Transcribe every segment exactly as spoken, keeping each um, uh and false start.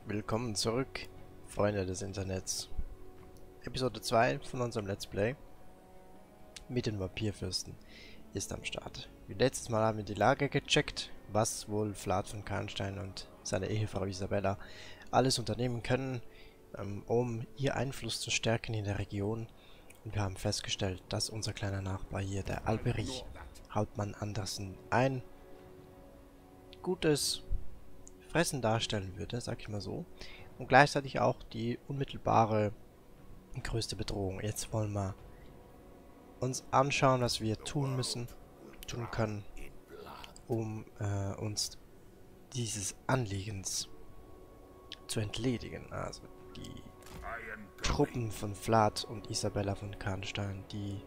Willkommen zurück, Freunde des Internets. Episode zwei von unserem Let's Play mit den Vampirfürsten ist am Start. Wie letztes Mal haben wir die Lage gecheckt, was wohl Vlad von Karnstein und seine Ehefrau Isabella alles unternehmen können, ähm, um ihr Einfluss zu stärken in der Region. Und wir haben festgestellt, dass unser kleiner Nachbar hier, der Alberich Hauptmann Andersen, ein gutes Fressen darstellen würde, sag ich mal so. Und gleichzeitig auch die unmittelbare größte Bedrohung. Jetzt wollen wir uns anschauen, was wir tun müssen, tun können, um äh, uns dieses Anliegens zu entledigen. Also die Truppen von Vlad und Isabella von Karnstein, die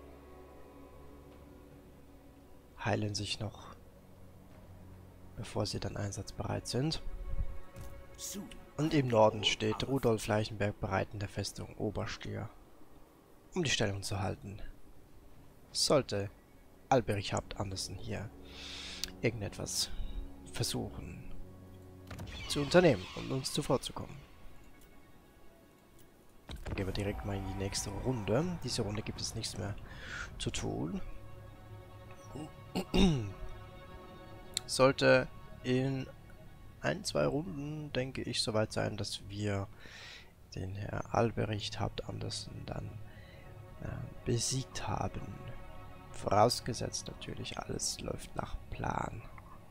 heilen sich noch, bevor sie dann einsatzbereit sind. Und im Norden steht Rudolf Leichenberg bereit in der Festung Oberstier, um die Stellung zu halten. Sollte Alberich Haupt Andersen hier irgendetwas versuchen zu unternehmen und uns zuvorzukommen. Dann gehen wir direkt mal in die nächste Runde. Diese Runde gibt es nichts mehr zu tun. Sollte in ein, zwei Runden, denke ich, soweit sein, dass wir den Herr Alberich Haupt Andersen dann äh, besiegt haben. Vorausgesetzt natürlich, alles läuft nach Plan.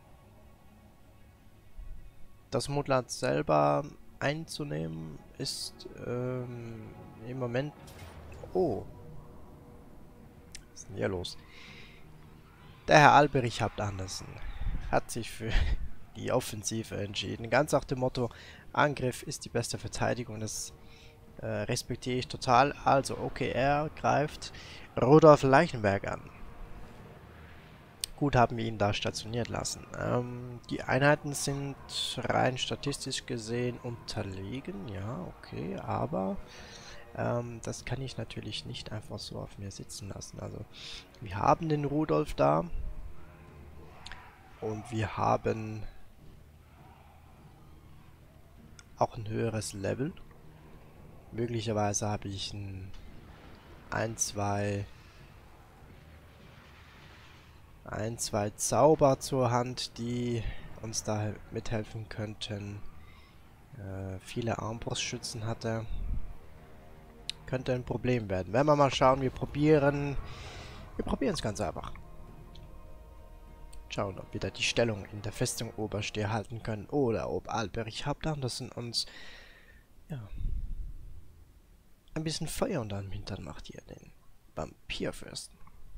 Das Mutland selber einzunehmen ist ähm, im Moment... Oh. Was ist denn hier los? Der Herr Alberich Haupt Andersen hat sich für die Offensive entschieden. Ganz nach dem Motto, Angriff ist die beste Verteidigung. Das äh, respektiere ich total. Also, okay, er greift Rudolf Leichenberg an. Gut, haben wir ihn da stationiert lassen. Ähm, die Einheiten sind rein statistisch gesehen unterlegen. Ja, okay, aber ähm, das kann ich natürlich nicht einfach so auf mir sitzen lassen. Also, wir haben den Rudolf da. Und wir haben auch ein höheres Level. Möglicherweise habe ich ein, ein, zwei, ein, zwei Zauber zur Hand, die uns da mithelfen könnten. Äh, viele Armbrustschützen hat er. Könnte ein Problem werden. Wenn wir mal schauen, wir probieren, wir probieren es ganz einfach. Schauen, ob wir da die Stellung in der Festung Oberstier halten können oder ob Alberich Haupt Andersen uns, ja, ein bisschen Feuer unter dem Hintern macht hier, den Vampirfürsten.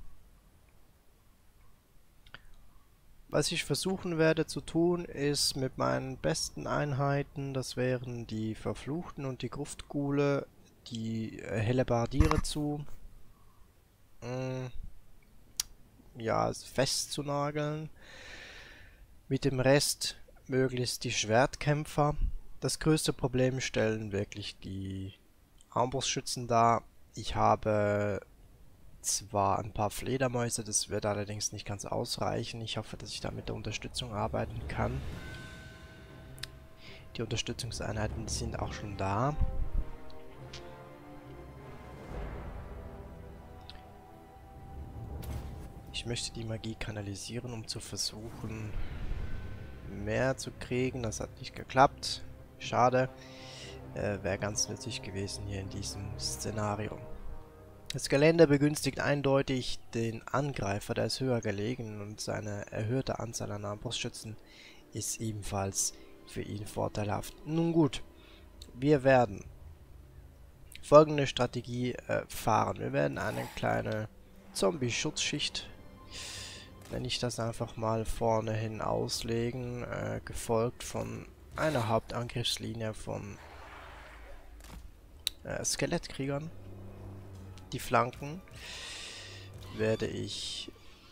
Was ich versuchen werde zu tun, ist mit meinen besten Einheiten, das wären die Verfluchten und die Gruftghule, die äh, Hellebardiere zu mh, ja, festzunageln. Mit dem Rest möglichst die Schwertkämpfer. Das größte Problem stellen wirklich die Armbrustschützen dar. Ich habe zwar ein paar Fledermäuse, das wird allerdings nicht ganz ausreichen. Ich hoffe, dass ich da mit der Unterstützung arbeiten kann. Die Unterstützungseinheiten sind auch schon da. Ich möchte die Magie kanalisieren, um zu versuchen, mehr zu kriegen. Das hat nicht geklappt. Schade. Äh, wäre ganz nützlich gewesen hier in diesem Szenario. Das Gelände begünstigt eindeutig den Angreifer, der ist höher gelegen, und seine erhöhte Anzahl an Armbrustschützen ist ebenfalls für ihn vorteilhaft. Nun gut, wir werden folgende Strategie äh, fahren. Wir werden eine kleine Zombie-Schutzschicht, nenne ich das einfach mal, vorne hin auslegen, äh, gefolgt von einer Hauptangriffslinie von äh, Skelettkriegern. Die Flanken werde ich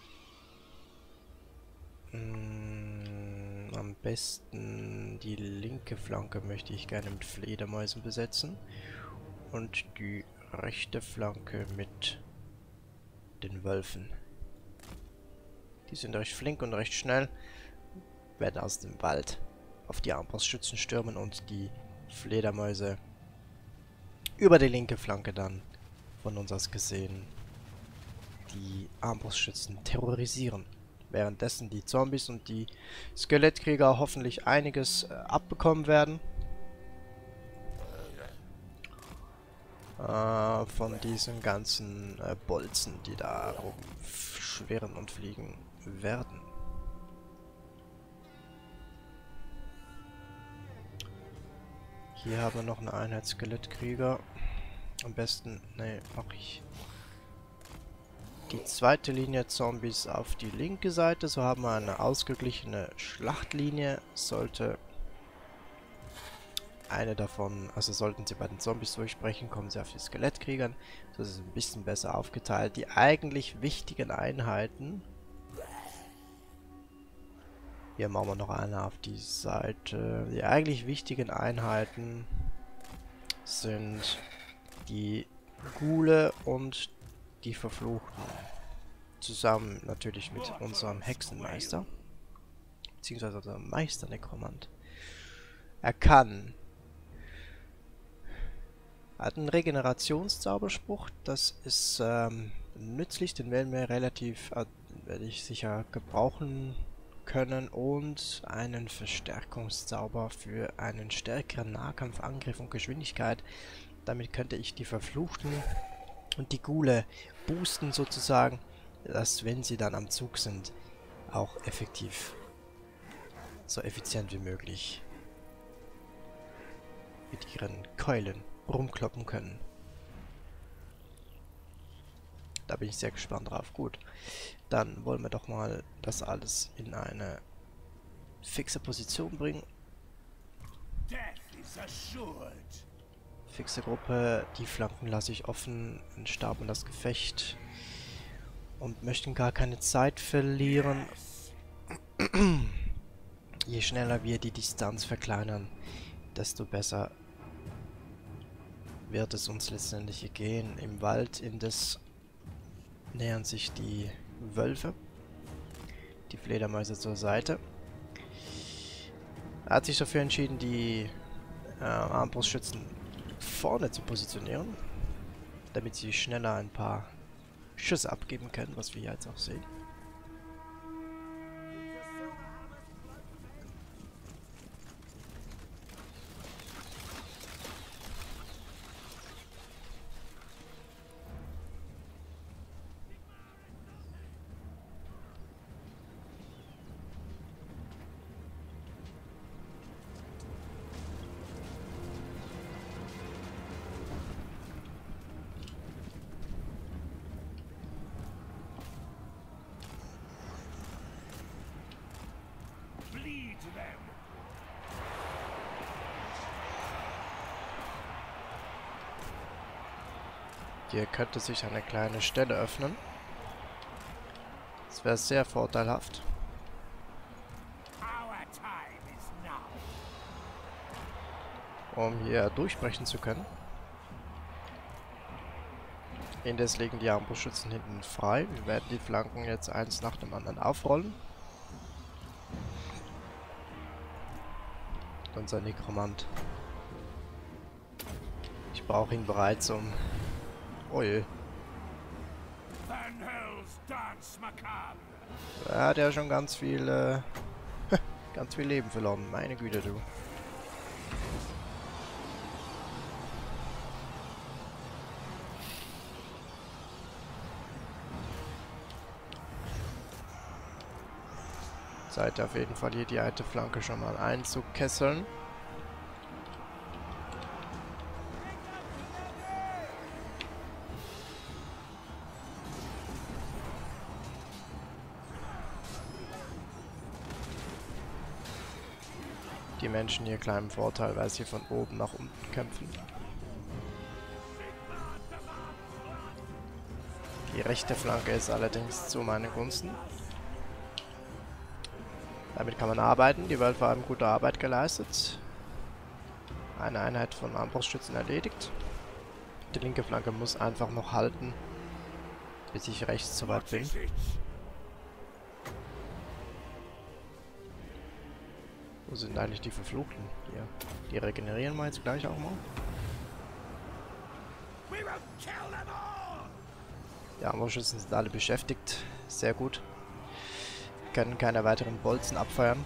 mh, am besten, die linke Flanke möchte ich gerne mit Fledermäusen besetzen und die rechte Flanke mit den Wölfen. Die sind recht flink und recht schnell, werden aus dem Wald auf die Armbrustschützen stürmen und die Fledermäuse über die linke Flanke dann von uns aus gesehen die Armbrustschützen terrorisieren. Währenddessen die Zombies und die Skelettkrieger hoffentlich einiges äh, abbekommen werden. Äh, von diesen ganzen äh, Bolzen, die da rumschwirren und fliegen werden. Hier haben wir noch eine Einheit Skelettkrieger. Am besten, ne, mache ich die zweite Linie Zombies auf die linke Seite. So haben wir eine ausgeglichene Schlachtlinie. Sollte eine davon, also sollten sie bei den Zombies durchbrechen, kommen sie auf die Skelettkriegern. Das ist ein bisschen besser aufgeteilt. Die eigentlich wichtigen Einheiten. Hier machen wir noch eine auf die Seite. Die eigentlich wichtigen Einheiten sind die Ghule und die Verfluchten. Zusammen natürlich mit unserem Hexenmeister. Beziehungsweise unserem Meister-Nekromant. Er kann... Er hat einen Regenerationszauberspruch. Das ist ähm, nützlich. Den werden wir relativ... Äh, werde ich sicher gebrauchen können. Und einen Verstärkungszauber für einen stärkeren Nahkampfangriff und Geschwindigkeit. Damit könnte ich die Verfluchten und die Ghule boosten sozusagen, dass wenn sie dann am Zug sind, auch effektiv, so effizient wie möglich mit ihren Keulen rumkloppen können. Da bin ich sehr gespannt drauf. Gut, dann wollen wir doch mal das alles in eine fixe Position bringen. Fixe Gruppe, die Flanken lasse ich offen, einen Stab und das Gefecht und möchten gar keine Zeit verlieren. Je schneller wir die Distanz verkleinern, desto besser wird es uns letztendlich hier gehen. Im Wald indes nähern sich die Wölfe, die Fledermäuse zur Seite. Er hat sich dafür entschieden, die äh, Armbrustschützen vorne zu positionieren, damit sie schneller ein paar Schüsse abgeben können, was wir jetzt auch sehen. Hier könnte sich eine kleine Stelle öffnen. Das wäre sehr vorteilhaft. Um hier durchbrechen zu können. Indes liegen die Armbrustschützen hinten frei. Wir werden die Flanken jetzt eins nach dem anderen aufrollen. Unser Nekromant. Ich brauche ihn bereits um... Oh je. Er hat ja schon ganz viel, äh, ganz viel Leben verloren. Meine Güte, du. Zeit auf jeden Fall hier die alte Flanke schon mal einzukesseln. Die Menschen hier kleinen Vorteil, weil sie von oben nach unten kämpfen. Die rechte Flanke ist allerdings zu meinen Gunsten. Damit kann man arbeiten. Die Wölfe haben gute Arbeit geleistet. Eine Einheit von Armbrustschützen erledigt. Die linke Flanke muss einfach noch halten, bis ich rechts soweit bin. Wo sind eigentlich die Verfluchten? Hier. Die regenerieren wir jetzt gleich auch mal. Die Armbrustschützen sind alle beschäftigt. Sehr gut. Können keine weiteren Bolzen abfeuern.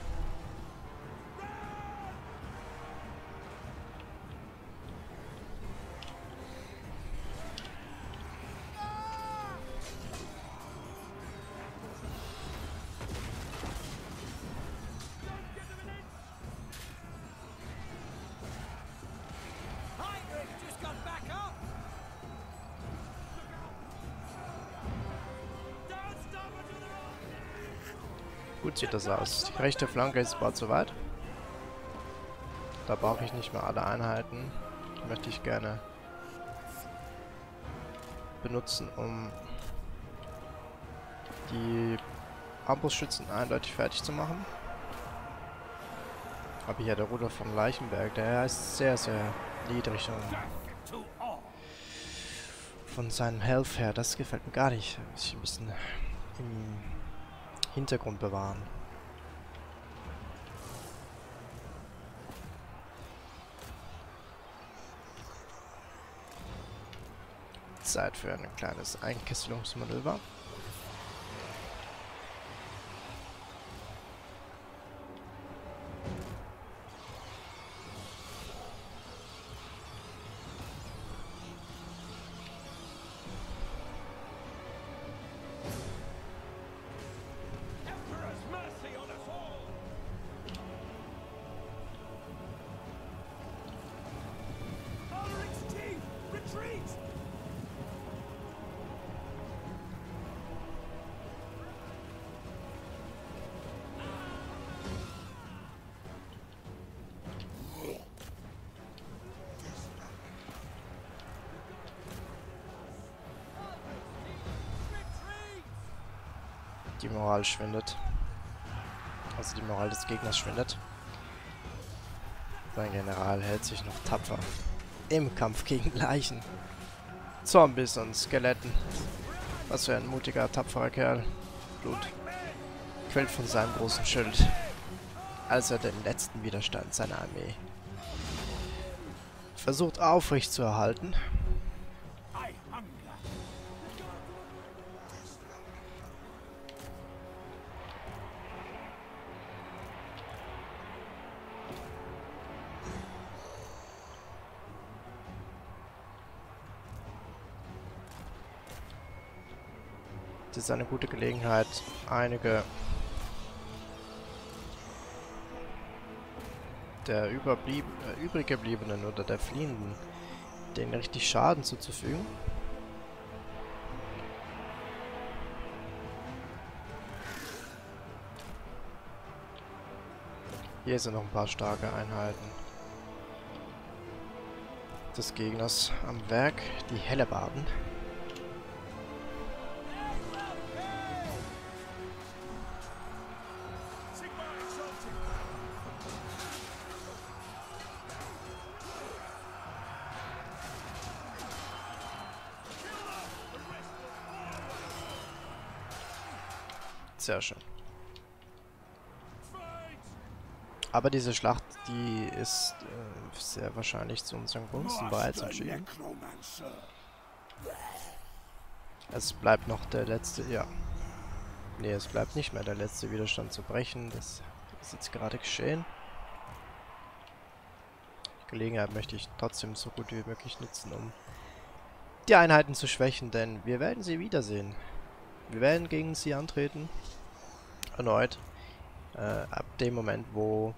Gut sieht das aus. Die rechte Flanke ist bald soweit. Da brauche ich nicht mehr alle Einheiten. Die möchte ich gerne benutzen, um die Armbrustschützen eindeutig fertig zu machen. Aber hier der Rudolf von Leichenberg, der ist sehr, sehr niedrig von seinem Health her. Das gefällt mir gar nicht. Muss ich ein bisschen im Hintergrund bewahren. Zeit für ein kleines Einkesselungsmanöver. Die Moral schwindet. Also die Moral des Gegners schwindet. Sein General hält sich noch tapfer im Kampf gegen Leichen, Zombies und Skeletten. Was für ein mutiger, tapferer Kerl. Blut quillt von seinem großen Schild, als er den letzten Widerstand seiner Armee versucht aufrecht zu erhalten. Das ist eine gute Gelegenheit, einige der überblieb äh, übrig gebliebenen oder der Fliehenden denen richtig Schaden zuzufügen. Hier sind noch ein paar starke Einheiten des Gegners am Werk, die Hellebarden. Sehr schön. Aber diese Schlacht, die ist äh, sehr wahrscheinlich zu unseren Gunsten bereits entschieden. Es bleibt noch der letzte, ja. Nee, es bleibt nicht mehr der letzte Widerstand zu brechen. Das ist jetzt gerade geschehen. Die Gelegenheit möchte ich trotzdem so gut wie möglich nutzen, um die Einheiten zu schwächen, denn wir werden sie wiedersehen. Wir werden gegen sie antreten. Erneut. Äh, ab dem Moment, wo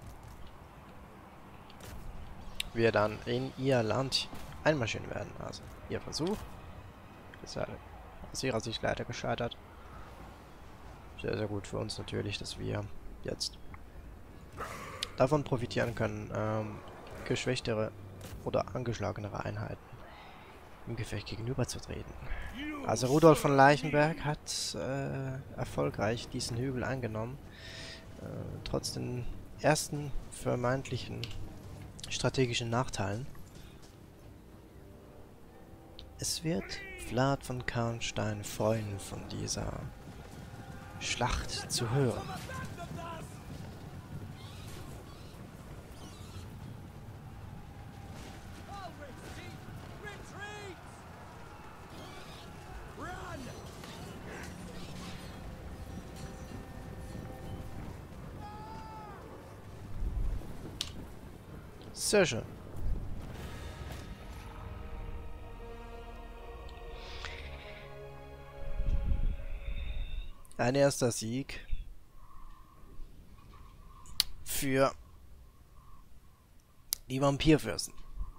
wir dann in ihr Land einmarschieren werden. Also, ihr Versuch ist ja aus ihrer Sicht leider gescheitert. Sehr, sehr gut für uns natürlich, dass wir jetzt davon profitieren können, ähm, geschwächtere oder angeschlagenere Einheiten im Gefecht gegenüberzutreten. Also Rudolf von Leichenberg hat äh, erfolgreich diesen Hügel eingenommen, äh, trotz den ersten vermeintlichen strategischen Nachteilen. Es wird Vlad von Karnstein freuen, von dieser Schlacht zu hören. Sehr schön. Ein erster Sieg für die Vampirfürsten.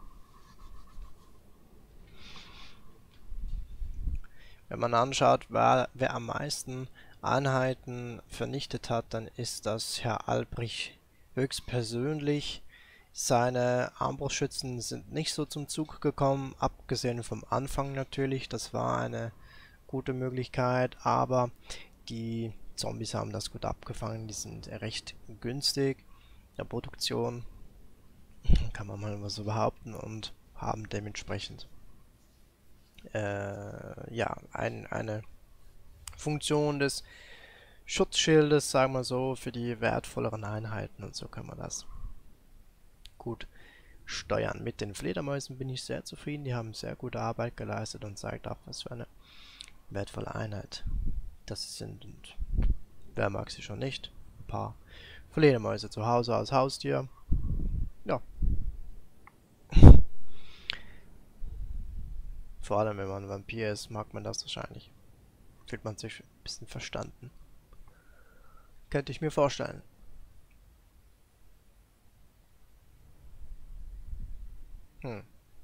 Wenn man anschaut, wer, wer am meisten Einheiten vernichtet hat, dann ist das Herr Albrich höchstpersönlich. Seine Armbrustschützen sind nicht so zum Zug gekommen, abgesehen vom Anfang natürlich. Das war eine gute Möglichkeit, aber die Zombies haben das gut abgefangen. Die sind recht günstig in der Produktion, kann man mal was so behaupten, und haben dementsprechend äh, ja, ein, eine Funktion des Schutzschildes, sagen wir so, für die wertvolleren Einheiten, und so kann man das gut steuern. Mit den Fledermäusen bin ich sehr zufrieden, die haben sehr gute Arbeit geleistet und zeigt auch, was für eine wertvolle Einheit das sie sind, und wer mag sie schon nicht? Ein paar Fledermäuse zu Hause als Haustier. Ja. Vor allem, wenn man ein Vampir ist, mag man das wahrscheinlich. Fühlt man sich ein bisschen verstanden. Könnte ich mir vorstellen. Hm.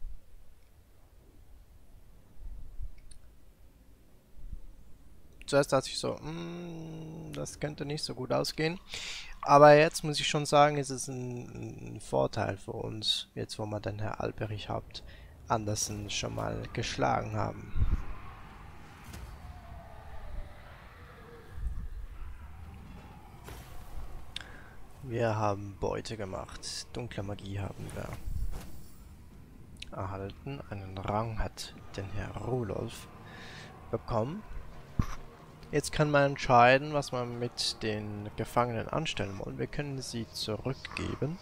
Zuerst dachte ich so, mm, das könnte nicht so gut ausgehen. Aber jetzt muss ich schon sagen, ist es ein, ein Vorteil für uns, jetzt wo wir den Herr Alberich Haupt Andersen schon mal geschlagen haben. Wir haben Beute gemacht. Dunkle Magie haben wir erhalten. Einen Rang hat den Herr Rudolf bekommen. Jetzt kann man entscheiden, was man mit den Gefangenen anstellen wollen. Wir können sie zurückgeben.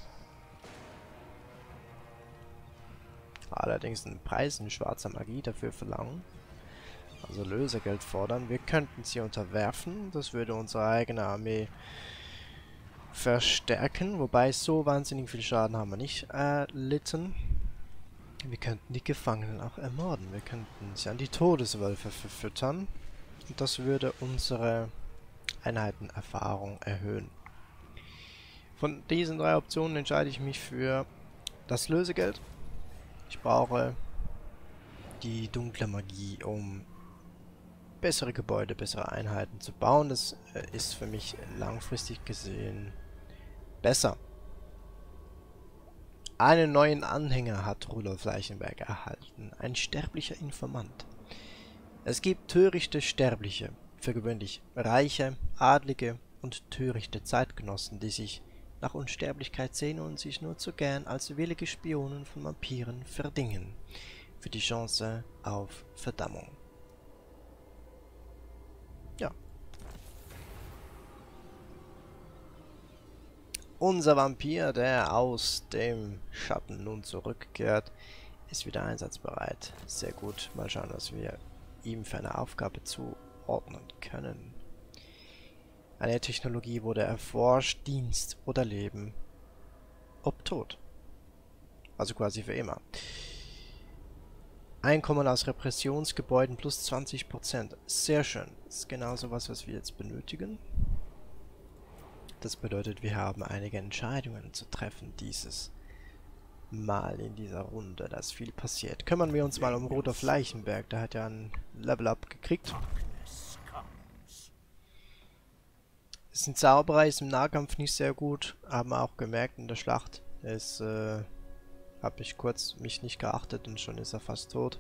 Allerdings einen Preis in schwarzer Magie dafür verlangen. Also Lösegeld fordern. Wir könnten sie unterwerfen. Das würde unsere eigene Armee verstärken. Wobei, so wahnsinnig viel Schaden haben wir nicht erlitten. Wir könnten die Gefangenen auch ermorden. Wir könnten sie an die Todeswölfe verfüttern. Und das würde unsere Einheitenerfahrung erhöhen. Von diesen drei Optionen entscheide ich mich für das Lösegeld. Ich brauche die dunkle Magie, um bessere Gebäude, bessere Einheiten zu bauen. Das äh, ist für mich langfristig gesehen besser. Einen neuen Anhänger hat Rudolf Leichenberg erhalten. Ein sterblicher Informant. Es gibt törichte Sterbliche, für gewöhnlich reiche, adlige und törichte Zeitgenossen, die sich nach Unsterblichkeit sehnen und sich nur zu gern als willige Spionen von Vampiren verdingen, für die Chance auf Verdammung. Ja. Unser Vampir, der aus dem Schatten nun zurückkehrt, ist wieder einsatzbereit. Sehr gut. Mal schauen, was wir ihm für eine Aufgabe zuordnen können. Eine Technologie wurde erforscht, Dienst oder Leben, ob tot. Also quasi für immer. Einkommen aus Repressionsgebäuden plus zwanzig Prozent. Sehr schön. Das ist genau so was, was wir jetzt benötigen. Das bedeutet, wir haben einige Entscheidungen zu treffen dieses Mal in dieser Runde. Da ist viel passiert. Kümmern wir uns mal um Rudolf Leichenberg. Der hat ja ein Level-Up gekriegt. Ist ein Zauberer, ist im Nahkampf nicht sehr gut. Haben wir auch gemerkt in der Schlacht. Er ist, äh, habe ich kurz mich nicht geachtet und schon ist er fast tot.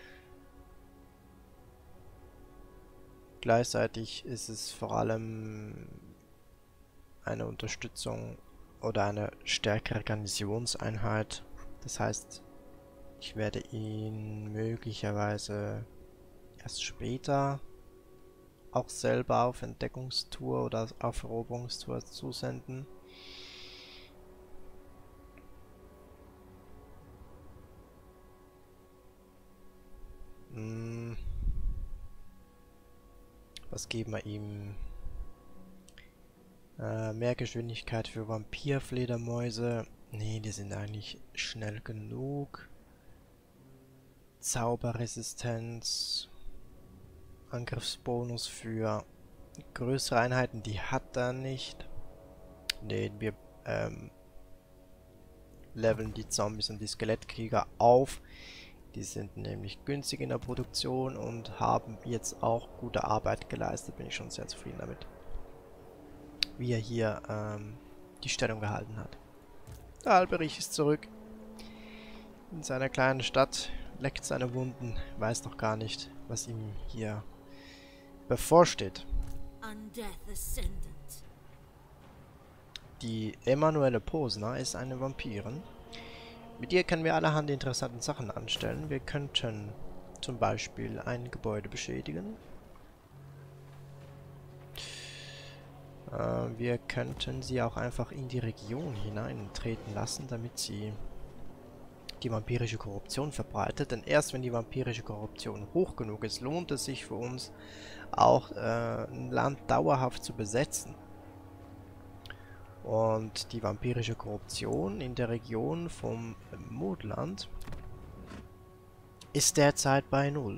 Gleichzeitig ist es vor allem eine Unterstützung oder eine stärkere Garnisonseinheit. Das heißt, ich werde ihn möglicherweise erst später auch selber auf Entdeckungstour oder auf Eroberungstour zusenden. Hm. Was geben wir ihm? Äh, mehr Geschwindigkeit für Vampirfledermäuse. Nee, die sind eigentlich schnell genug. Zauberresistenz. Angriffsbonus für größere Einheiten, die hat er nicht. Nee, wir ähm, leveln die Zombies und die Skelettkrieger auf. Die sind nämlich günstig in der Produktion und haben jetzt auch gute Arbeit geleistet. Bin ich schon sehr zufrieden damit. Wie er hier ähm, die Stellung gehalten hat. Der Alberich ist zurück. In seiner kleinen Stadt. Leckt seine Wunden. Weiß noch gar nicht, was ihm hier bevorsteht. Die Emanuele Posner ist eine Vampirin. Mit ihr können wir allerhand interessanten Sachen anstellen. Wir könnten zum Beispiel ein Gebäude beschädigen. Äh, wir könnten sie auch einfach in die Region hineintreten lassen, damit sie die vampirische Korruption verbreitet. Denn erst wenn die vampirische Korruption hoch genug ist, lohnt es sich für uns auch äh, ein Land dauerhaft zu besetzen. Und die vampirische Korruption in der Region vom Mondland ist derzeit bei null.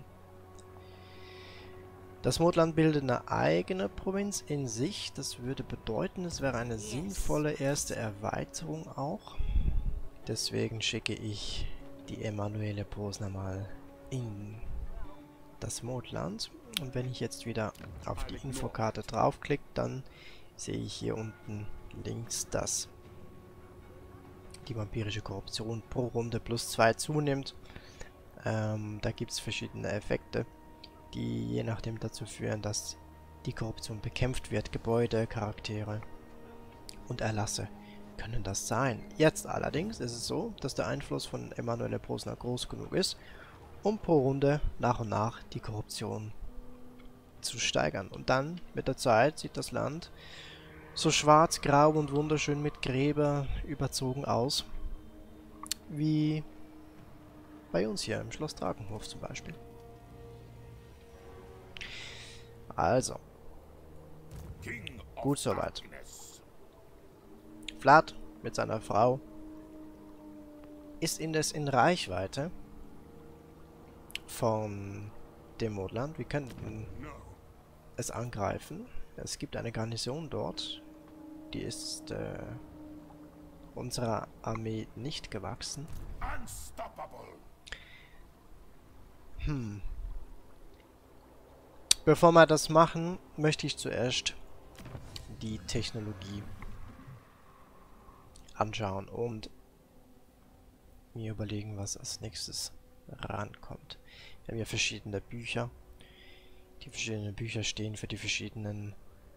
Das Mondland bildet eine eigene Provinz in sich. Das würde bedeuten, es wäre eine sinnvolle erste Erweiterung auch. Deswegen schicke ich die Emanuele Posner mal in das Mondland. Und wenn ich jetzt wieder auf die Infokarte draufklicke, dann sehe ich hier unten links, dass die vampirische Korruption pro Runde plus zwei zunimmt. Ähm, da gibt es verschiedene Effekte, die je nachdem dazu führen, dass die Korruption bekämpft wird. Gebäude, Charaktere und Erlasse können das sein. Jetzt allerdings ist es so, dass der Einfluss von Emanuele Posner groß genug ist, um pro Runde nach und nach die Korruption zu steigern. Und dann mit der Zeit sieht das Land so schwarz, grau und wunderschön mit Gräber überzogen aus, wie bei uns hier im Schloss Drakenhof zum Beispiel. Also, gut soweit. Vlad mit seiner Frau ist indes in Reichweite von dem Mondland. Wir könnten es angreifen. Es gibt eine Garnison dort. Die ist äh, unserer Armee nicht gewachsen. Hm. Bevor wir das machen, möchte ich zuerst die Technologie anschauen und mir überlegen, was als nächstes rankommt. Wir haben hier verschiedene Bücher. Die verschiedenen Bücher stehen für die verschiedenen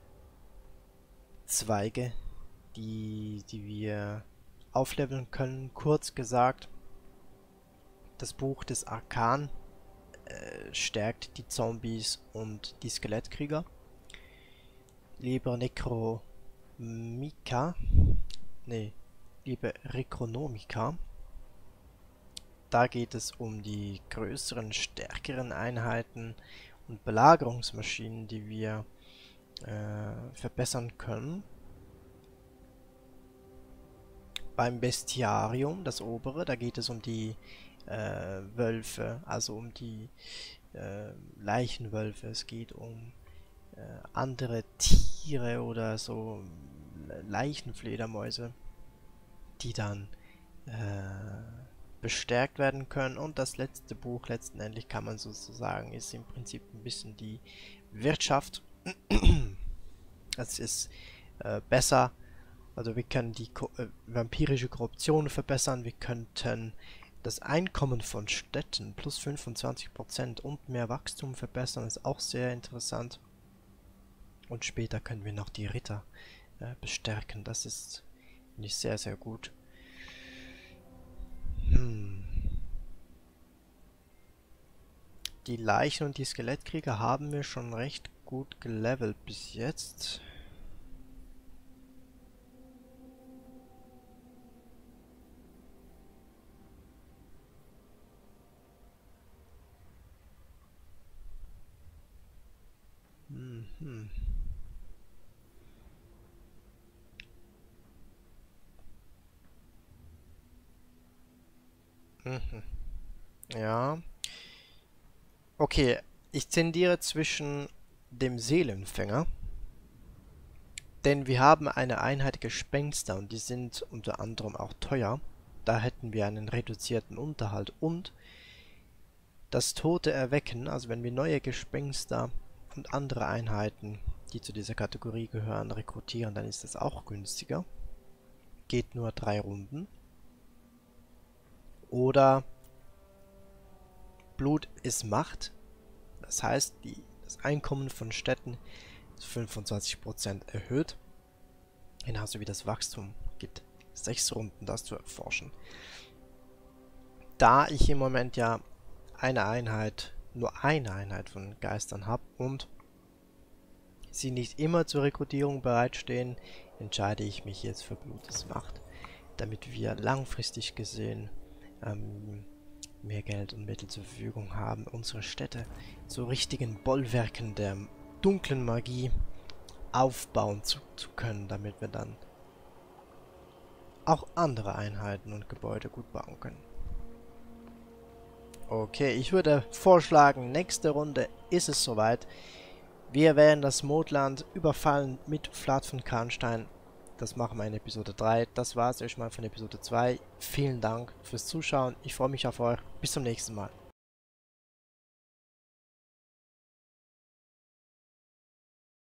Zweige, die, die wir aufleveln können. Kurz gesagt, das Buch des Arkan äh, stärkt die Zombies und die Skelettkrieger. Liebe Necromika, nee, liebe Recronomica, da geht es um die größeren, stärkeren Einheiten und Belagerungsmaschinen, die wir äh, verbessern können. Beim Bestiarium, das obere, da geht es um die äh, Wölfe, also um die äh, Leichenwölfe. Es geht um äh, andere Tiere oder so Leichenfledermäuse, die dann äh, bestärkt werden können. Und das letzte Buch, letztendlich kann man sozusagen, ist im Prinzip ein bisschen die Wirtschaft. Das ist äh, besser. Also wir können die Ko äh, vampirische Korruption verbessern. Wir könnten das Einkommen von Städten plus fünfundzwanzig Prozent und mehr Wachstum verbessern. Ist auch sehr interessant. Und später können wir noch die Ritter äh, bestärken. Das ist, finde ich, sehr, sehr gut. Hm. Die Leichen und die Skelettkrieger haben wir schon recht gut gelevelt bis jetzt. Mhm. Mhm. Ja. Okay, ich tendiere zwischen dem Seelenfänger, denn wir haben eine Einheit Gespenster und die sind unter anderem auch teuer. Da hätten wir einen reduzierten Unterhalt und das Tote Erwecken, also wenn wir neue Gespenster und andere Einheiten, die zu dieser Kategorie gehören, rekrutieren, dann ist das auch günstiger. Geht nur drei Runden. Oder Blut ist Macht. Das heißt, die, das Einkommen von Städten ist fünfundzwanzig Prozent erhöht. Genauso wie das Wachstum. Gibt sechs Runden, das zu erforschen. Da ich im Moment ja eine Einheit, nur eine Einheit von Geistern habe und sie nicht immer zur Rekrutierung bereitstehen, entscheide ich mich jetzt für Blutes Macht, damit wir langfristig gesehen ähm, mehr Geld und Mittel zur Verfügung haben, unsere Städte zu richtigen Bollwerken der dunklen Magie aufbauen zu, zu können, damit wir dann auch andere Einheiten und Gebäude gut bauen können. Okay, ich würde vorschlagen, nächste Runde ist es soweit. Wir werden das Mondland überfallen mit Vlad von Karnstein. Das machen wir in Episode drei. Das war es erstmal von Episode zwei. Vielen Dank fürs Zuschauen. Ich freue mich auf euch. Bis zum nächsten Mal.